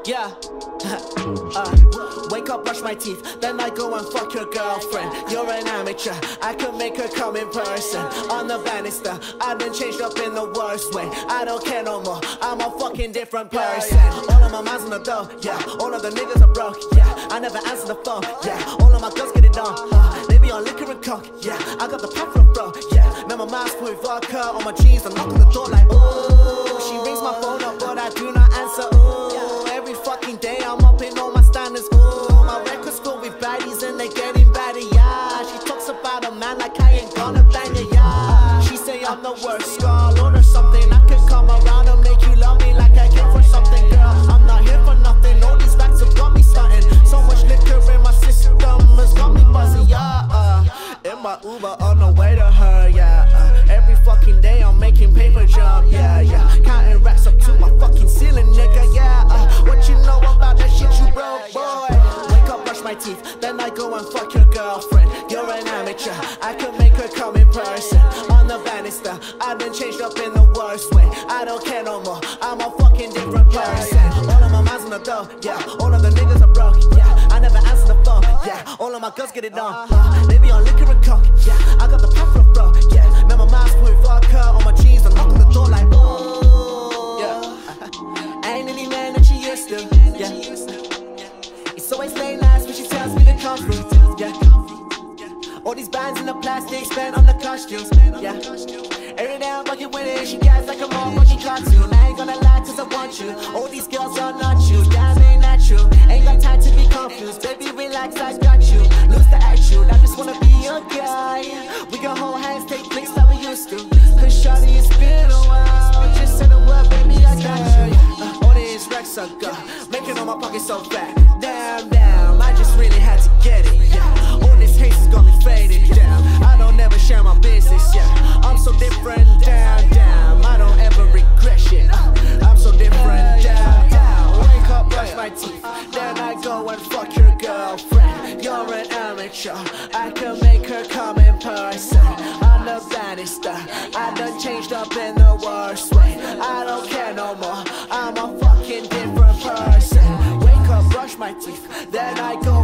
Yeah. Wake up, brush my teeth, then I go and fuck your girlfriend. You're an amateur, I can make her come in person. On the banister, I've been changed up in the worst way. I don't care no more, I'm a fucking different person. All of my minds on the door, yeah. All of the niggas are broke, yeah. I never answer the phone, yeah. All of my girls get it on, they be on liquor and coke, yeah. I got the pack from bro, yeah. Man, my mind's with vodka on my jeans, I knock on the door like, ooh. She rings my phone up, but I do not answer, ooh. Every fucking day I'm up in all my standards, ooh. My record's full with baddies and they getting badder, yeah. She talks about a man like I ain't gonna bang her, yeah. She say I'm the worst, Scarlxrd or something. I could come around and make you love me like I came for something, girl. I'm not here for nothing, all these racks have got me starting. So much liquor in my system has got me buzzing, yeah. In my Uber on the way to her, yeah. Every fucking day I'm making paper jump, yeah, yeah. Counting racks up to my fucking ceiling, nigga, yeah. What you know about that shit you broke, boy? Wake up, brush my teeth, then I go and fuck your girlfriend. You're an amateur, I can make her come in person. On the banister, I've been changed up in the worst way. I don't care no more, I'm a fucking different person. All of my minds on the door, yeah. All of the niggas are broke, yeah. I never answer the phone, yeah. All of my girls get it on, they be on liquor and coke, yeah. I got the pack from bro, yeah. Man, my mind's with vodka on my jeans, I knock on the door like, ooh, yeah. I ain't any man that she used to, yeah. It's always late nights when she tells me to come through, yeah. All these bands in the plastic spent on the costumes, yeah. Every day I'm fucking with it, she gets like a motherfucking cartoon. I ain't gonna lie cause I want you. All these girls are not you, damn ain't natural. Ain't got time to be confused, baby relax, I got you. Lose the attitude, I just wanna be your guy. We can hold hands, take flicks like we used to. Cause shawty, it's been a while. Just say the word, baby, I got you. All these racks I got, making all my pockets so fat. Damn, damn, I just really had to get it, yeah. All this haste has got me faded, damn. I don't ever share my business, yeah. I'm so different, damn, damn. I don't ever regret shit. I'm so different, damn, damn. Wake up, brush my teeth, then I go and fuck your girlfriend. You're an amateur, I can make her come in person. I'm the banister, I done changed up in the worst way. I don't care no more, I'm a fucking different person. Wake up, brush my teeth, then I go